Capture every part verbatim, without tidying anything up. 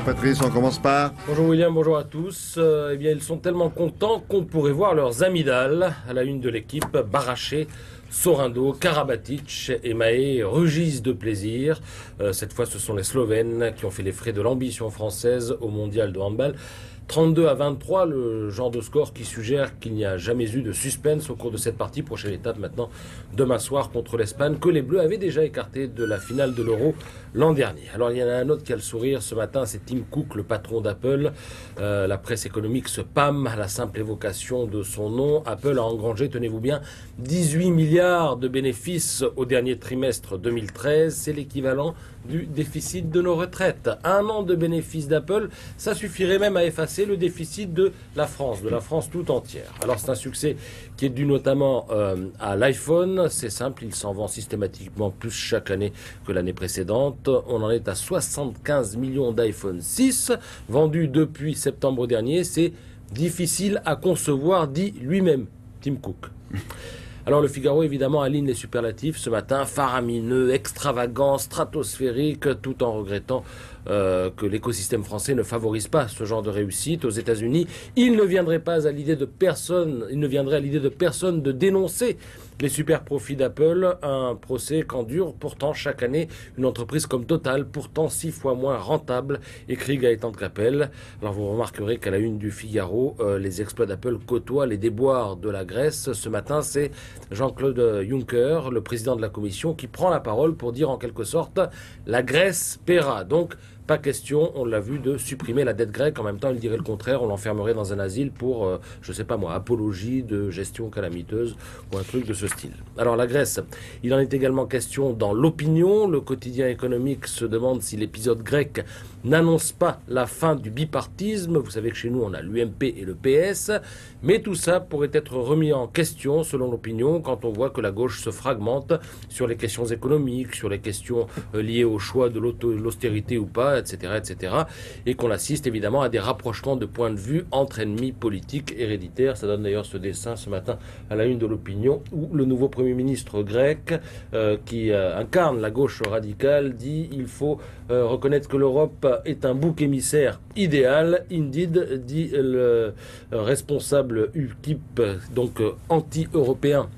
Patrice, on commence par... Bonjour William, bonjour à tous. Euh, eh bien, ils sont tellement contents qu'on pourrait voir leurs amygdales à la une de l'équipe. Baraché, Sorindo, Karabatic et Mahé rugissent de plaisir. Euh, cette fois, ce sont les Slovènes qui ont fait les frais de l'ambition française au mondial de handball. trente-deux à vingt-trois, le genre de score qui suggère qu'il n'y a jamais eu de suspense au cours de cette partie. Prochaine étape maintenant, demain soir contre l'Espagne, que les Bleus avaient déjà écarté de la finale de l'Euro l'an dernier. Alors il y en a un autre qui a le sourire ce matin, c'est Tim Cook, le patron d'Apple. Euh, la presse économique se pâme à la simple évocation de son nom. Apple a engrangé, tenez-vous bien, dix-huit milliards de bénéfices au dernier trimestre deux mille treize. C'est l'équivalent du déficit de nos retraites. Un an de bénéfices d'Apple, ça suffirait même à effacer le déficit de la France, de la France tout entière. Alors c'est un succès qui est dû notamment euh, à l'iPhone. C'est simple, il s'en vend systématiquement plus chaque année que l'année précédente. On en est à soixante-quinze millions d'iPhone six vendus depuis septembre dernier. C'est difficile à concevoir, dit lui-même Tim Cook. Alors le Figaro évidemment aligne les superlatifs ce matin, faramineux, extravagant, stratosphérique, tout en regrettant euh, que l'écosystème français ne favorise pas ce genre de réussite. Aux États-Unis, il ne viendrait pas à l'idée de personne, il ne viendrait à l'idée de personne de dénoncer les super profits d'Apple, un procès qu'endure pourtant chaque année une entreprise comme Total, pourtant six fois moins rentable, écrit Gaëtan de Capelle. Alors vous remarquerez qu'à la une du Figaro, euh, les exploits d'Apple côtoient les déboires de la Grèce. Ce matin, c'est Jean-Claude Juncker, le président de la Commission, qui prend la parole pour dire en quelque sorte « la Grèce paiera ». Donc, pas question, on l'a vu, de supprimer la dette grecque. En même temps, il dirait le contraire, on l'enfermerait dans un asile pour, euh, je sais pas moi, apologie de gestion calamiteuse ou un truc de ce style. Alors la Grèce, il en est également question dans l'opinion. Le quotidien économique se demande si l'épisode grec n'annonce pas la fin du bipartisme. Vous savez que chez nous, on a l'U M P et le P S. Mais tout ça pourrait être remis en question, selon l'opinion, quand on voit que la gauche se fragmente sur les questions économiques, sur les questions euh, liées au choix de l'austérité ou pas, et cetera, et cetera. Et qu'on assiste évidemment à des rapprochements de points de vue entre ennemis politiques héréditaires. Ça donne d'ailleurs ce dessin ce matin à la une de l'opinion, où le nouveau Premier ministre grec, euh, qui euh, incarne la gauche radicale, dit il faut euh, reconnaître que l'Europe est un bouc émissaire idéal. Indeed, dit le euh, responsable U K I P, donc euh, anti-européen.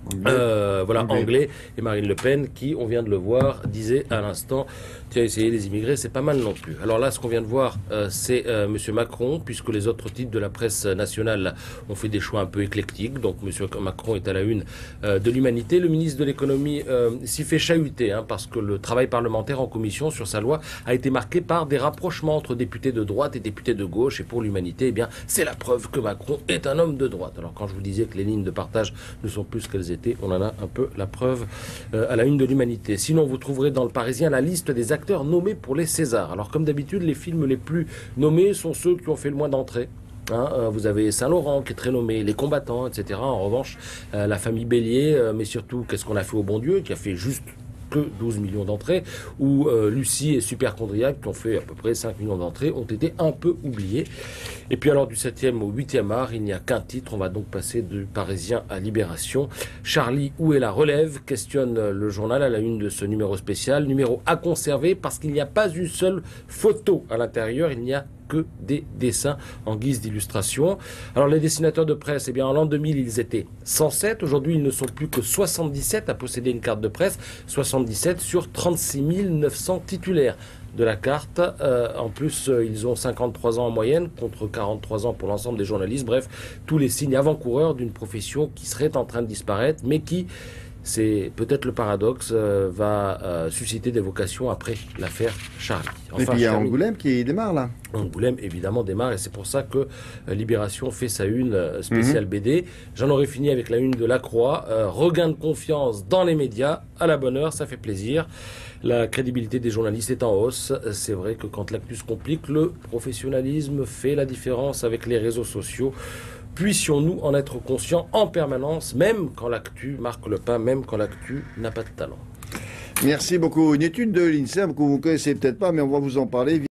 Euh, voilà, anglais. anglais, et Marine Le Pen, qui, on vient de le voir, disait à l'instant, tiens, essayer les immigrés, c'est pas mal non plus. Alors là, ce qu'on vient de voir, euh, c'est euh, Monsieur Macron, puisque les autres titres de la presse nationale ont fait des choix un peu éclectiques. Donc Monsieur Macron est à la une euh, de l'Humanité. Le ministre de l'économie euh, s'y fait chahuter, hein, parce que le travail parlementaire en commission sur sa loi a été marqué par des rapprochements entre députés de droite et députés de gauche. Et pour l'Humanité, eh bien, c'est la preuve que Macron est un homme de droite. Alors quand je vous disais que les lignes de partage ne sont plus ce qu'elles étaient, on en a un peu la preuve euh, à la une de l'Humanité. Sinon, vous trouverez dans le Parisien la liste des acteurs nommés pour les Césars. Alors, comme d'habitude, les films les plus nommés sont ceux qui ont fait le moins d'entrées. Hein, euh, vous avez Saint-Laurent qui est très nommé, Les Combattants, et cetera. En revanche, euh, La Famille Bélier, euh, mais surtout Qu'est-ce qu'on a fait au bon Dieu, qui a fait juste que douze millions d'entrées, où euh, Lucie et Superchondriac, qui ont fait à peu près cinq millions d'entrées, ont été un peu oubliés. Et puis alors du septième au huitième art, il n'y a qu'un titre, on va donc passer du Parisien à Libération. Charlie, où est la relève? Questionne le journal à la une de ce numéro spécial. Numéro à conserver parce qu'il n'y a pas une seule photo à l'intérieur, il n'y a que des dessins en guise d'illustration. Alors les dessinateurs de presse, eh bien en l'an deux mille ils étaient cent sept, aujourd'hui ils ne sont plus que soixante-dix-sept à posséder une carte de presse, soixante-dix-sept sur trente-six mille neuf cents titulaires de la carte. Euh, en plus, euh, ils ont cinquante-trois ans en moyenne, contre quarante-trois ans pour l'ensemble des journalistes. Bref, tous les signes avant-coureurs d'une profession qui serait en train de disparaître, mais qui, c'est peut-être le paradoxe, euh, va euh, susciter des vocations après l'affaire Charlie. Enfin, et puis il y a Charlie, Angoulême qui démarre là. Angoulême évidemment démarre, et c'est pour ça que euh, Libération fait sa une euh, spéciale mm-hmm. B D. J'en aurais fini avec la une de La Croix. Euh, regain de confiance dans les médias, à la bonne heure, ça fait plaisir. La crédibilité des journalistes est en hausse. C'est vrai que quand l'actu se complique, le professionnalisme fait la différence avec les réseaux sociaux. Puissions-nous en être conscients en permanence, même quand l'actu marque le pas, même quand l'actu n'a pas de talent. Merci beaucoup. Une étude de l'INSERM que vous ne connaissez peut-être pas, mais on va vous en parler.